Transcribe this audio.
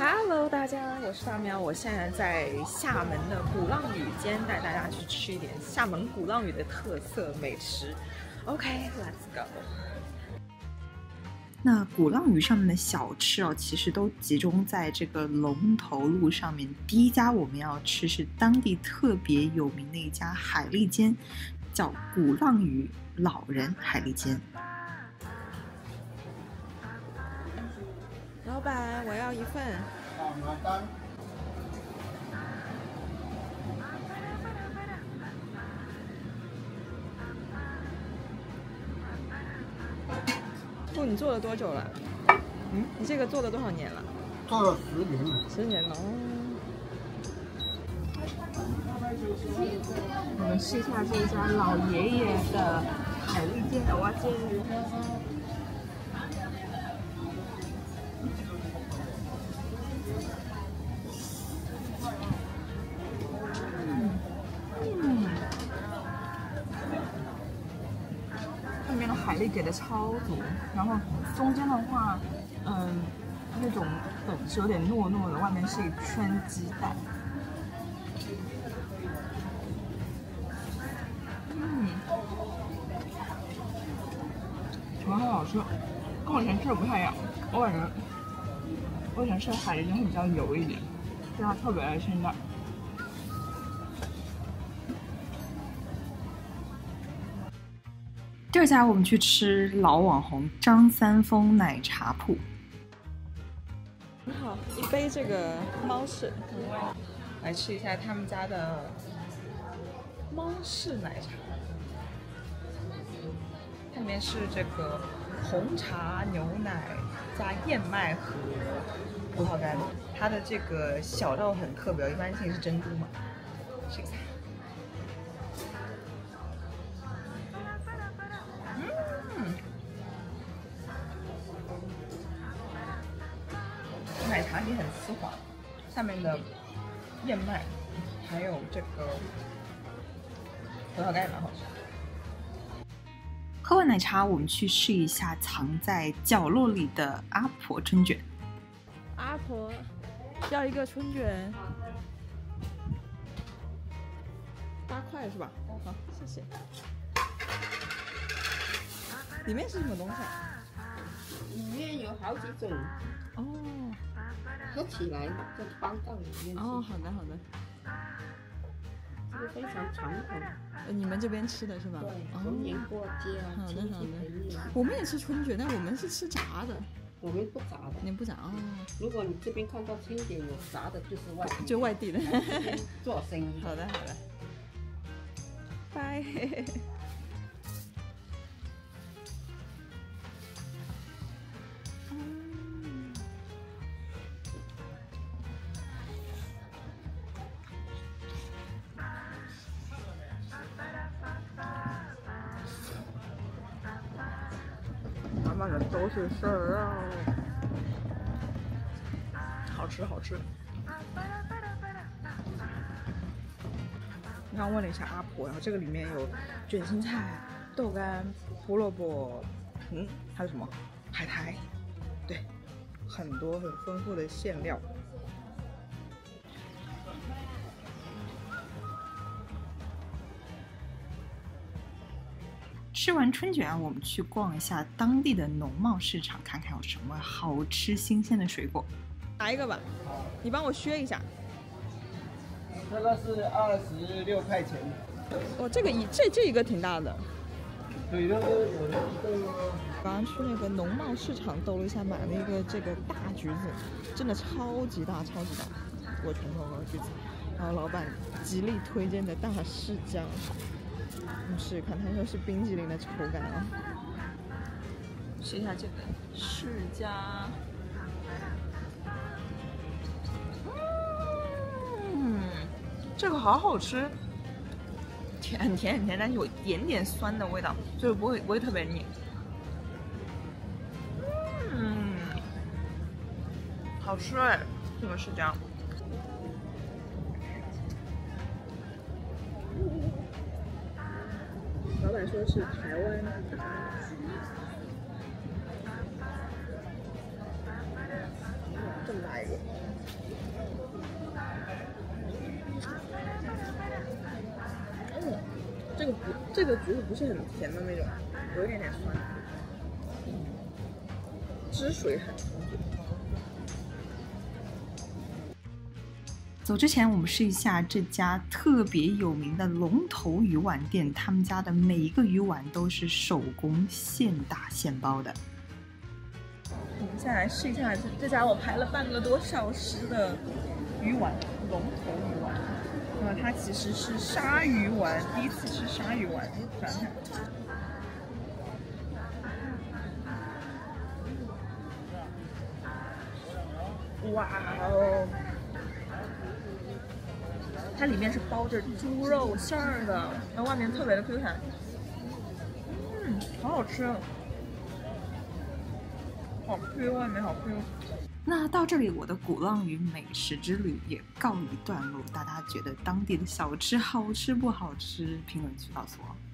Hello， 大家，我是大喵，我现在在厦门的鼓浪屿间带大家去吃一点厦门鼓浪屿的特色美食。OK，let's go。 那鼓浪屿上面的小吃哦，其实都集中在这个龙头路上面。第一家我们要吃是当地特别有名的一家海蛎煎，叫鼓浪屿老人海蛎煎。 老板，我要一份。 买单。 哦，你做了多久了？你这个做了多少年了？ 做了10年了。 10年了哦。我们试一下这家老爷爷的海蛎煎的蛙煎。里面的海蛎给的超足，然后中间的话，那种粉是有点糯糯的，外面是一圈鸡蛋。很好吃，跟我以前吃的不太一样。我感觉我以前吃的海蛎煎会比较油一点，这它特别的清淡。 第二家我们去吃老网红张三丰奶茶铺。 好，一杯这个猫式，来吃一下他们家的猫式奶茶。它里面是这个红茶牛奶加燕麦和葡萄干，它的这个小豆很特别，一般性是珍珠嘛。试一下。奶茶也很丝滑，下面的燕麦还有这个葡萄干也蛮好吃。 喝完奶茶，我们去试一下藏在角落里的阿婆春卷。 阿婆要一个春卷，8块是吧？好，谢谢。里面是什么东西啊？ 里面有好几种哦， 合起来就包到里面去。 哦，好的好的。 这个非常传统。 你们这边吃的是吧？ 对， 哦， 逢年过节啊， 好的亲戚好的朋友。 我们也吃春卷，但我们是吃炸的。 我们不炸的。 你不炸哦？ 如果你这边看到春卷有炸的，就是外地。 就外地的。 做生意。 好的好的。拜。满满的都是馅儿啊，好吃好吃。刚刚问了一下阿婆，然后这个里面有卷心菜、豆干、胡萝卜，还有什么海苔，对，很多很丰富的馅料。 吃完春卷啊，我们去逛一下当地的农贸市场，看看有什么好吃新鲜的水果。 拿一个吧，你帮我削一下。 这个是26块钱。 哦，这一个挺大的。 对，那个有的刚刚去那个农贸市场兜了一下，买了一个这个大橘子，真的超级大超级大，我拳头高的橘子。然后老板极力推荐的大释迦。试试看，它说是冰淇淋的口感啊。试一下这个释迦，这个好好吃，很甜很甜，但是有一点点酸的味道，就是不会特别腻。好吃哎，这个释迦。老板说是台湾大橘，这么大。 大一个。这个橘子不是很甜的那种，有一点点酸，汁水很充足。 走之前，我们试一下这家特别有名的龙头鱼丸店，他们家的每一个鱼丸都是手工现打现包的。 我们现在来试一下这家我排了半个多小时的鱼丸，龙头鱼丸。它其实是鲨鱼丸，第一次吃鲨鱼丸，看看。哇哦！它里面是包着猪肉馅儿的，然后外面特别的 Q 弹，好好吃，好 Q， 外面好 Q。 那到这里，我的鼓浪屿美食之旅也告一段落。大家觉得当地的小吃好吃不好吃？评论区告诉我。